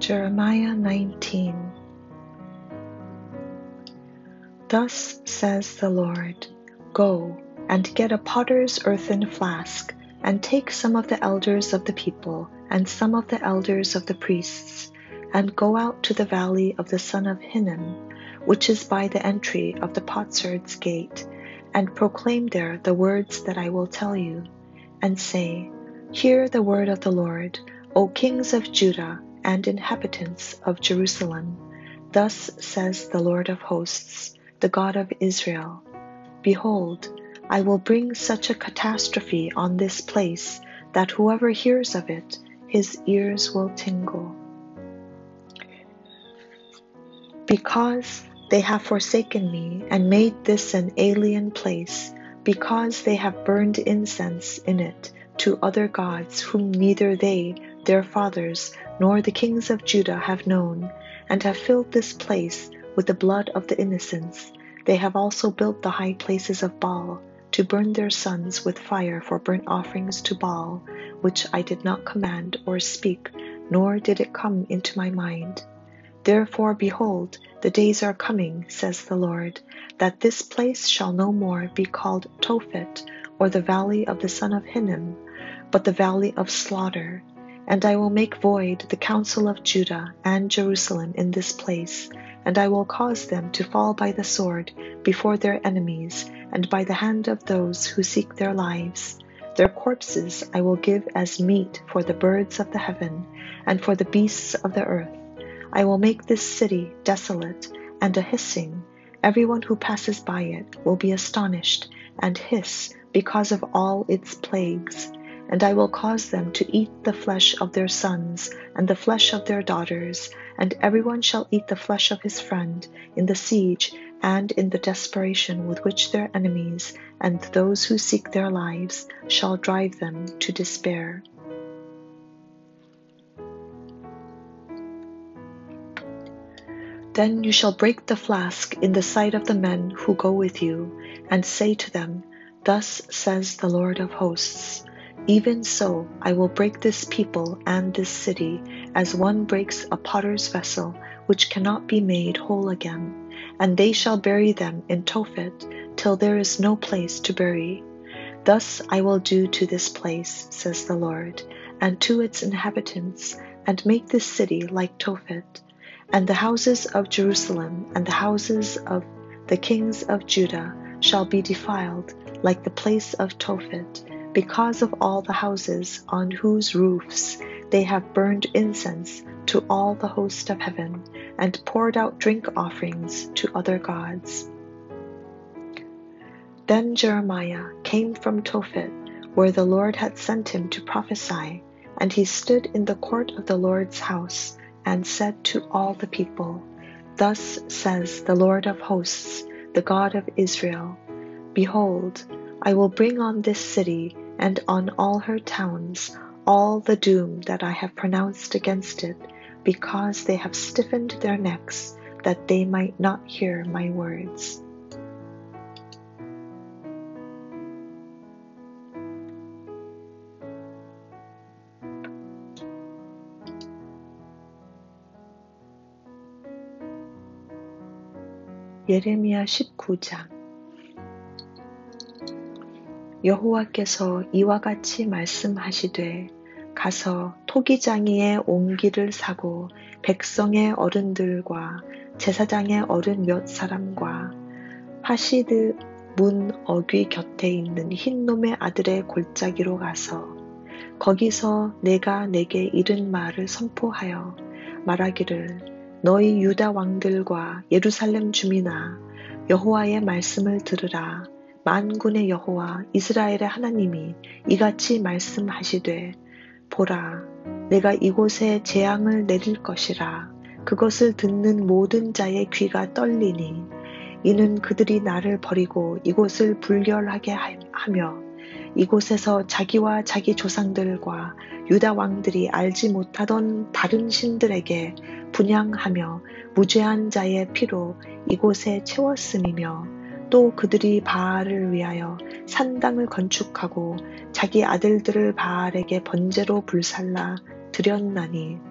Jeremiah 19. Thus says the Lord, Go and get a potter's earthen flask, and take some of the elders of the people, and some of the elders of the priests, and go out to the valley of the son of Hinnom, which is by the entry of the potsherds gate, and proclaim there the words that I will tell you, and say, Hear the word of the Lord, O kings of Judah and inhabitants of Jerusalem. Thus says the Lord of hosts, the God of Israel, Behold, I will bring such a catastrophe on this place that whoever hears of it, his ears will tingle. Because they have forsaken me and made this an alien place, because they have burned incense in it to other gods whom neither they, their fathers, nor the kings of Judah have known, and have filled this place with the blood of the innocents, they have also built the high places of Baal, to burn their sons with fire for burnt offerings to Baal, which I did not command or speak, nor did it come into my mind. Therefore, behold, the days are coming, says the Lord, that this place shall no more be called Tophet, or the valley of the son of Hinnom, but the valley of slaughter. And I will make void the counsel of Judah and Jerusalem in this place, and I will cause them to fall by the sword before their enemies, and by the hand of those who seek their lives. Their corpses I will give as meat for the birds of the heaven, and for the beasts of the earth. I will make this city desolate and a hissing. Everyone who passes by it will be astonished and hiss because of all its plagues. And I will cause them to eat the flesh of their sons and the flesh of their daughters, and everyone shall eat the flesh of his friend in the siege and in the desperation with which their enemies and those who seek their lives shall drive them to despair. Then you shall break the flask in the sight of the men who go with you, and say to them, Thus says the Lord of hosts, Even so I will break this people and this city, as one breaks a potter's vessel, which cannot be made whole again, and they shall bury them in Tophet, till there is no place to bury. Thus I will do to this place, says the Lord, and to its inhabitants, and make this city like Tophet. And the houses of Jerusalem and the houses of the kings of Judah shall be defiled like the place of Tophet, because of all the houses on whose roofs they have burned incense to all the host of heaven, and poured out drink offerings to other gods. Then Jeremiah came from Tophet, where the Lord had sent him to prophesy, and he stood in the court of the Lord's house, and said to all the people, Thus says the Lord of hosts, the God of Israel, Behold, I will bring on this city and on all her towns all the doom that I have pronounced against it, because they have stiffened their necks, that they might not hear my words. 예레미야 19장. 여호와께서 이와 같이 말씀하시되, 가서 토기장이의 옹기를 사고 백성의 어른들과 제사장의 어른 몇 사람과 하시드 문 어귀 곁에 있는 흰놈의 아들의 골짜기로 가서 거기서 내가 내게 이른 말을 선포하여 말하기를, 너희 유다 왕들과 예루살렘 주민아, 여호와의 말씀을 들으라. 만군의 여호와 이스라엘의 하나님이 이같이 말씀하시되, 보라, 내가 이곳에 재앙을 내릴 것이라. 그것을 듣는 모든 자의 귀가 떨리니, 이는 그들이 나를 버리고 이곳을 불결하게 하며 이곳에서 자기와 자기 조상들과 유다 왕들이 알지 못하던 다른 신들에게 분향하며 무죄한 자의 피로 이곳에 채웠음이며, 또 그들이 바알을 위하여 산당을 건축하고 자기 아들들을 바알에게 번제로 불살라 드렸나니,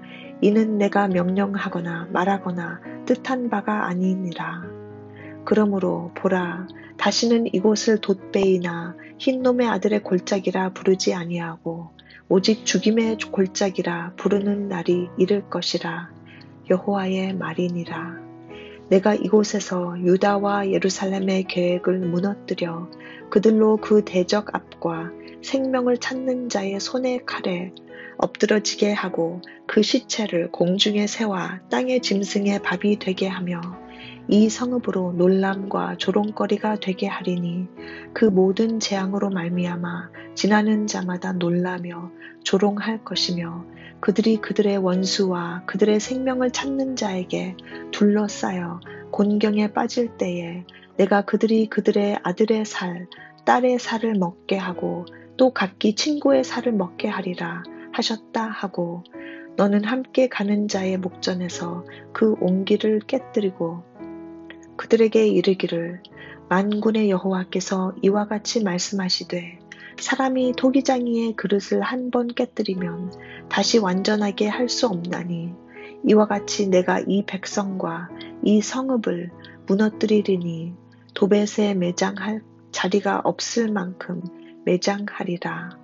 이는 내가 명령하거나 말하거나 뜻한 바가 아니니라. 그러므로 보라, 다시는 이곳을 돛배이나 흰놈의 아들의 골짜기라 부르지 아니하고 오직 죽임의 골짜기라 부르는 날이 이를 것이라. 여호와의 말이니라. 내가 이곳에서 유다와 예루살렘의 계획을 무너뜨려 그들로 그 대적 앞과 생명을 찾는 자의 손의 칼에 엎드러지게 하고 그 시체를 공중의 새와 땅의 짐승의 밥이 되게 하며 이 성읍으로 놀람과 조롱거리가 되게 하리니 그 모든 재앙으로 말미암아 지나는 자마다 놀라며 조롱할 것이며 그들이 그들의 원수와 그들의 생명을 찾는 자에게 둘러싸여 곤경에 빠질 때에 내가 그들이 그들의 아들의 살, 딸의 살을 먹게 하고 또 각기 친구의 살을 먹게 하리라 하셨다 하고 너는 함께 가는 자의 목전에서 그 옹기를 깨뜨리고 그들에게 이르기를 만군의 여호와께서 이와 같이 말씀하시되 사람이 토기장이의 그릇을 한 번 깨뜨리면 다시 완전하게 할 수 없나니 이와 같이 내가 이 백성과 이 성읍을 무너뜨리리니 도벳에 매장할 자리가 없을 만큼 매장하리라.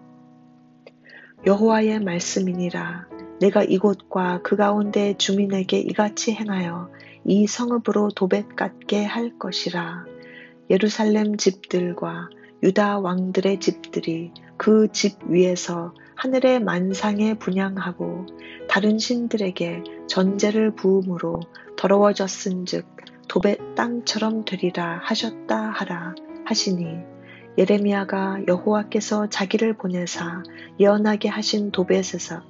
여호와의 말씀이니라. 내가 이곳과 그 가운데 주민에게 이같이 행하여 이 성읍으로 도벳 같게 할 것이라. 예루살렘 집들과 유다 왕들의 집들이 그 집 위에서 하늘의 만상에 분향하고 다른 신들에게 전제를 부음으로 더러워졌은즉 도벳 땅처럼 되리라 하셨다 하라 하시니 예레미야가 여호와께서 자기를 보내사 예언하게 하신 도벳에서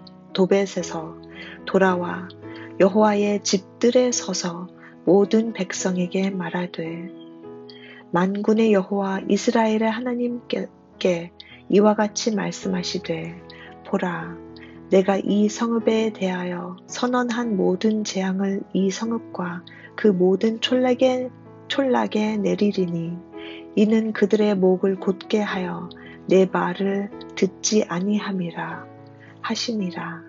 돌아와 여호와의 집들에 서서 모든 백성에게 말하되 만군의 여호와 이스라엘의 하나님께 이와 같이 말씀하시되 보라 내가 이 성읍에 대하여 선언한 모든 재앙을 이 성읍과 그 모든 촌락에 내리리니 이는 그들의 목을 곧게 하여 내 말을 듣지 아니함이라 하시니라.